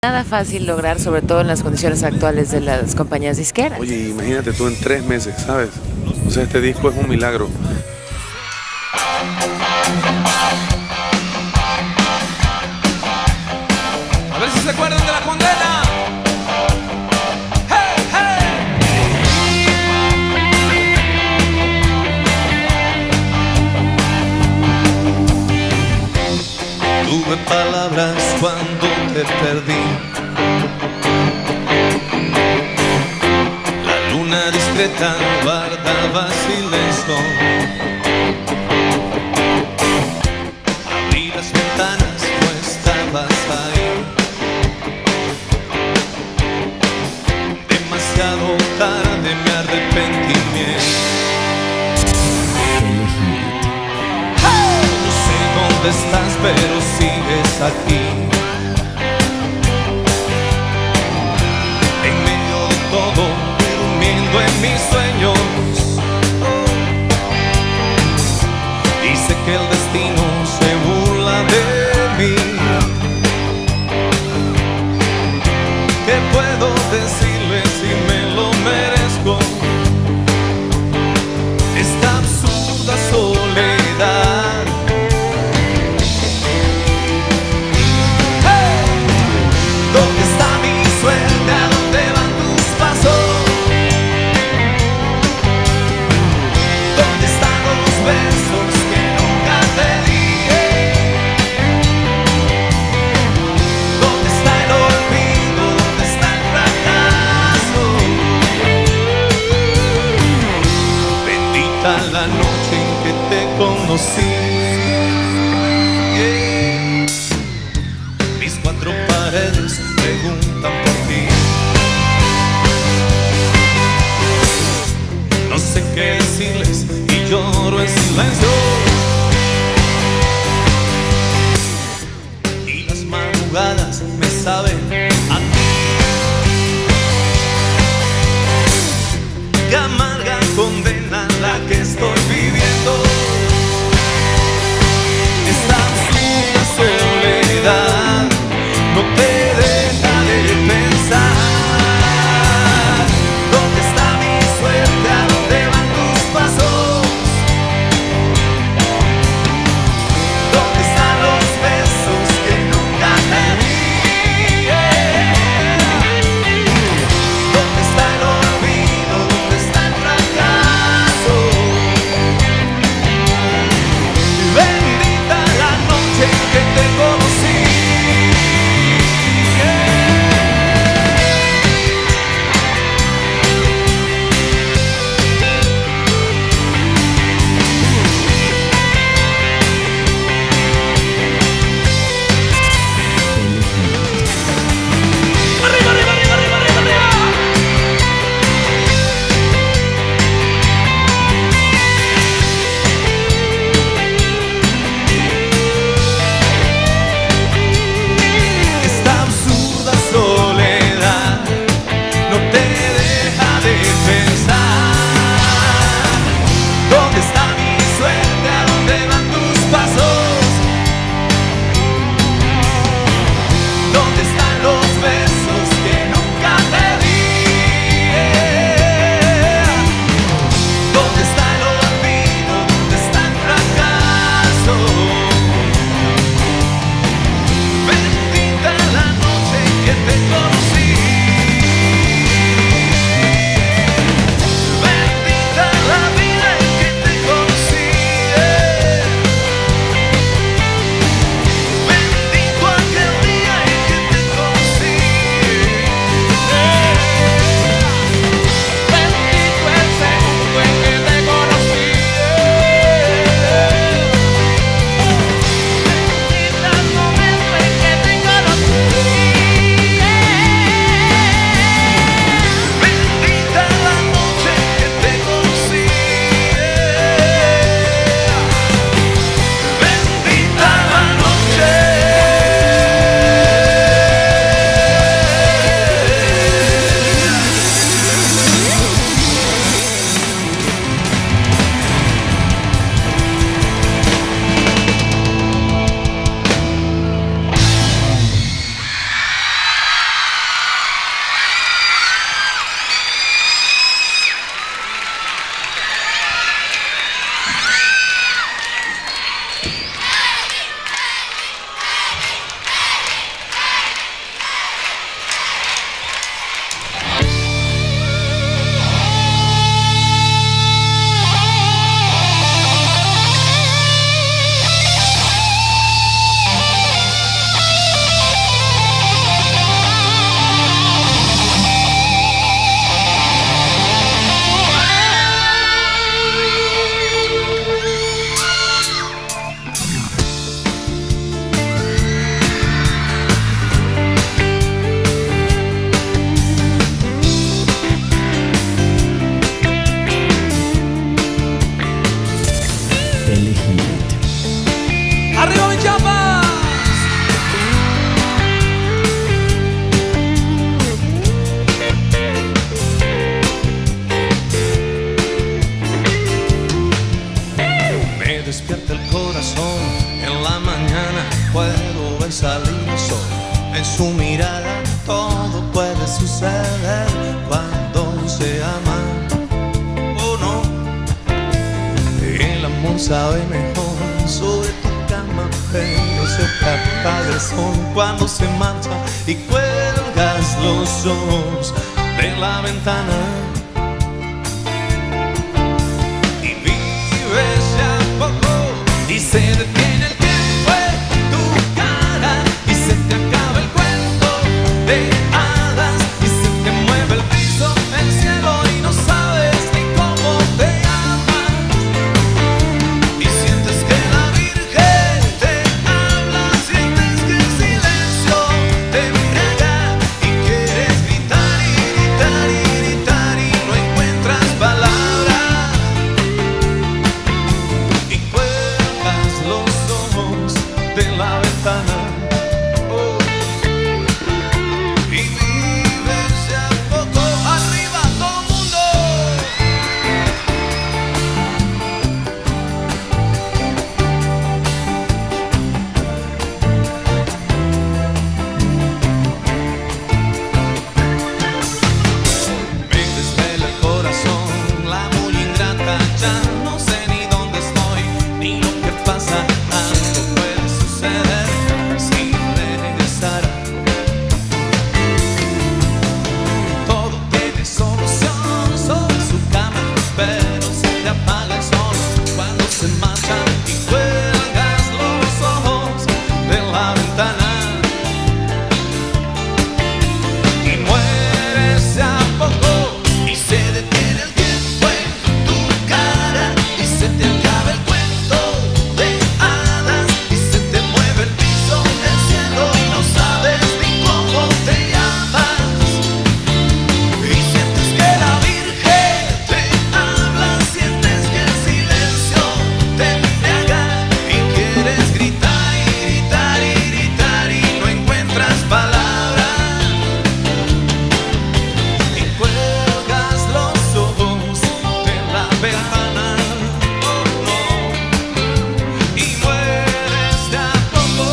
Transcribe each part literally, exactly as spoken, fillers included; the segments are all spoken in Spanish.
nada fácil lograr, sobre todo en las condiciones actuales de las compañías disqueras. Oye, imagínate tú en tres meses, ¿sabes? O sea, este disco es un milagro. A ver si se acuerdan de la condena. ¡Hey, hey! Tuve palabras cuando te perdí. La luna discreta guardaba silencio. Abrí las ventanas, no estabas ahí. Demasiado tarde me arrepentí. No sé dónde estás, pero sigues aquí. En medio de todo, durmiendo en mis sueños. Dice que el destino se burla de mí. ¿Qué puedo decirle si me lo merezco? Esta absurda soledad. ¡Hey! ¿Dónde está mi suerte? ¿A dónde van tus pasos? ¿Dónde están los besos que nunca te dije? ¿Dónde está el olvido? ¿Dónde está el fracaso? Bendita la noche en que te conocí. Yeah. Mis cuatro paredes preguntan por ti. No sé qué decirles y lloro en silencio. Y las madrugadas me saben a ti. Qué amarga condena la que estoy viviendo. Esta absurda soledad no te deja de pensar. ¿Dónde está mi suerte? ¿A dónde van tus pasos? ¿Dónde están los besos que nunca te di? su mirada todo puede suceder cuando se ama. Oh no, el amor sabe mejor sobre tu cama, pero se te apaga el sol cuando se marcha y cuelgas los ojos de la ventana. Y vives ya poco y se detiene el tiempo en tu cara y se te acaba el cuento de hadas y se te mueve el piso, el cielo y no sabes ni cómo te llamas. Y sientes que la Virgen te habla, sientes que el silencio te embriaga y quieres gritar y gritar y gritar y no encuentras palabras y cuelgas los ojos de la ventana. Oh. Y vives ya poco arriba todo el mundo. Me desvela el corazón, la muy ingrata, ya no sé ni dónde estoy, ni lo que pasa, algo puede suceder si regresara. Todo tiene solución sobre su cama, pero se te apaga el sol cuando se marcha y cuelgas los ojos de la ventana. Y mueres de a poco y se detiene el tiempo en tu cara y se te acaba el cuento de hadas y se te mueve el piso, el cielo y no sabes ni cómo te llamas. Y sientes que la Virgen te habla, sientes que el silencio te embriaga y quieres gritar y gritar y gritar y no encuentras palabras. Y cuelgas los ojos de la ventana, oh no, y mueres de a poco.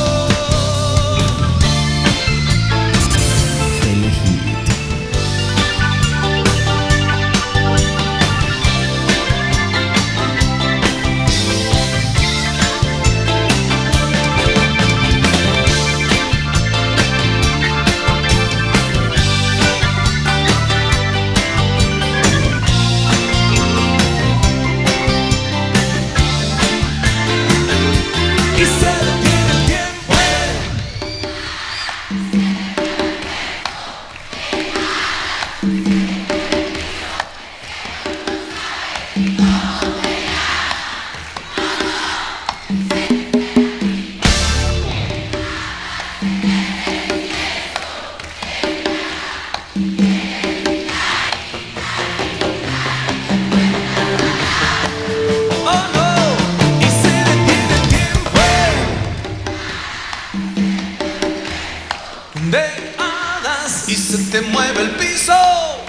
Y se detiene el tiempo. Oh no, y se detiene el tiempo de hadas y se te mueve el piso.